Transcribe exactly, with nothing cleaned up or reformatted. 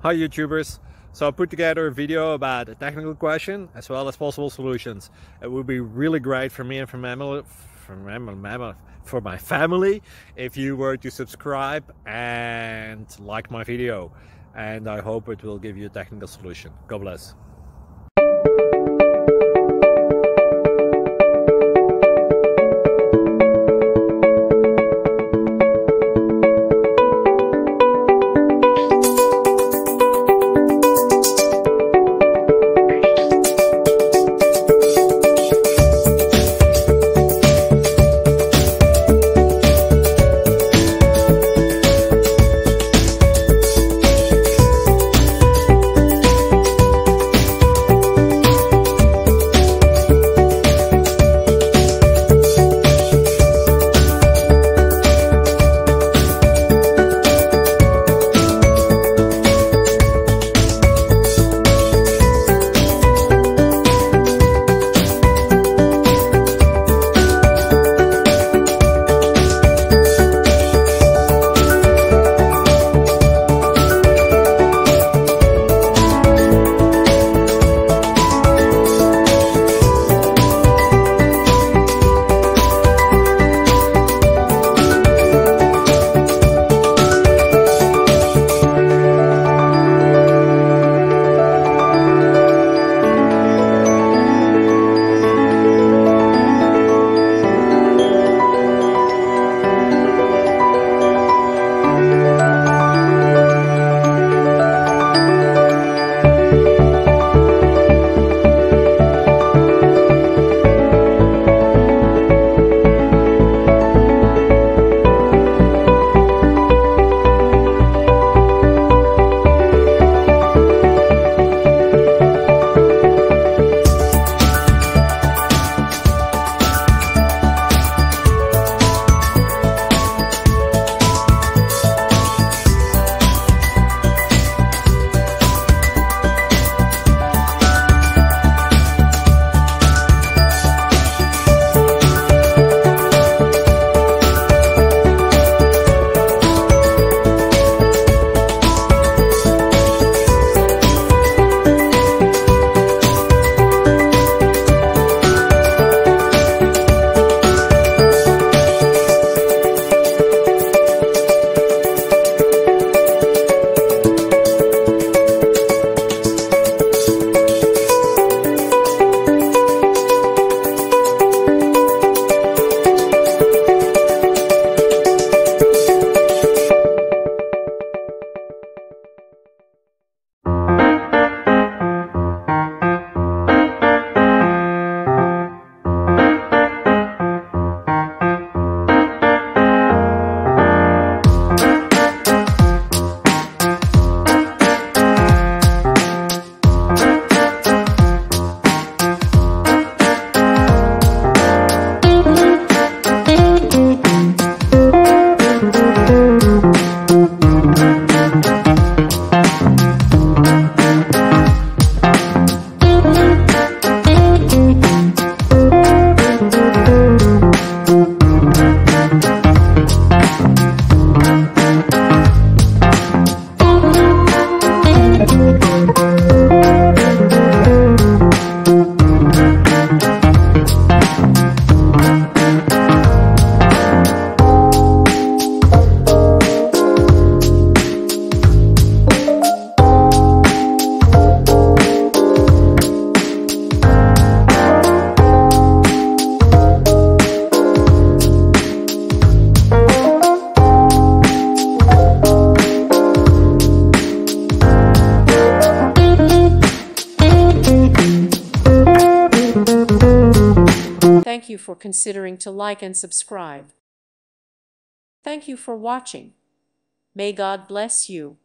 Hi YouTubers! So I put together a video about a technical question as well as possible solutions. It would be really great for me and for, mammal, for, mammal, mammal, for my family if you were to subscribe and like my video. And I hope it will give you a technical solution. God bless. Thank you for considering to like and subscribe. Thank you for watching. May God bless you.